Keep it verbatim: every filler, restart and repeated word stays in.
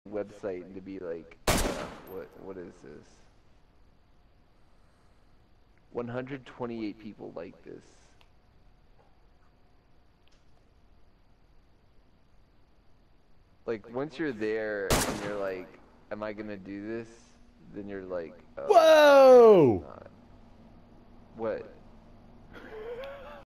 website and to be like, uh, what what is this? one hundred twenty-eight people like this. Like, once you're there and you're like, am I gonna do this? Then you're like, oh, whoa! not. What?